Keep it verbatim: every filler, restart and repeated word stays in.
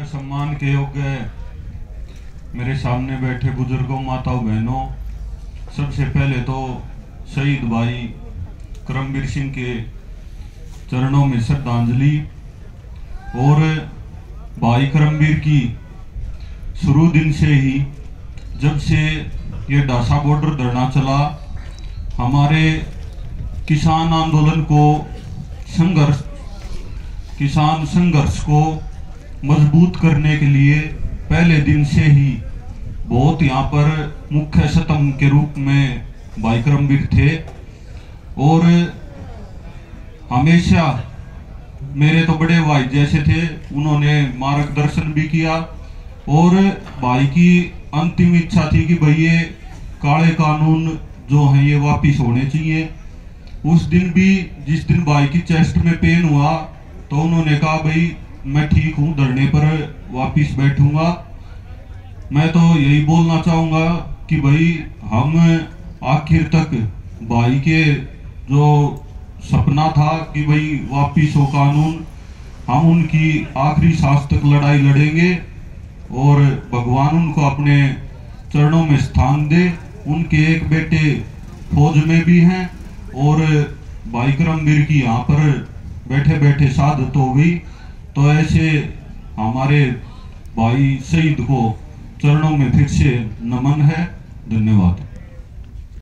सम्मान के योग्य मेरे सामने बैठे बुजुर्गों, माताओं, बहनों, सबसे पहले तो शहीद भाई करमबीर सिंह के चरणों में श्रद्धांजलि। और भाई करमबीर की शुरू दिन से ही, जब से ये डासा बॉर्डर धरना चला, हमारे किसान आंदोलन को संघर्ष किसान संघर्ष को मजबूत करने के लिए पहले दिन से ही बहुत यहाँ पर मुख्य स्तंभ के रूप में भाई करमबीर थे। और हमेशा मेरे तो बड़े भाई जैसे थे, उन्होंने मार्गदर्शन भी किया। और भाई की अंतिम इच्छा थी कि भाई ये काले कानून जो हैं ये वापिस होने चाहिए। उस दिन भी, जिस दिन भाई की चेस्ट में पेन हुआ, तो उन्होंने कहा भाई मैं ठीक हूँ, धरने पर वापिस बैठूंगा। मैं तो यही बोलना चाहूँगा कि भाई हम आखिर तक भाई के जो सपना था कि भाई वापिस हो कानून, हम उनकी आखिरी सांस तक लड़ाई लड़ेंगे। और भगवान उनको अपने चरणों में स्थान दे। उनके एक बेटे फौज में भी हैं और भाई करमबीर की यहाँ पर बैठे बैठे शहादत हो गई। तो ऐसे हमारे भाई शहीद को चरणों में फिर से नमन है। धन्यवाद।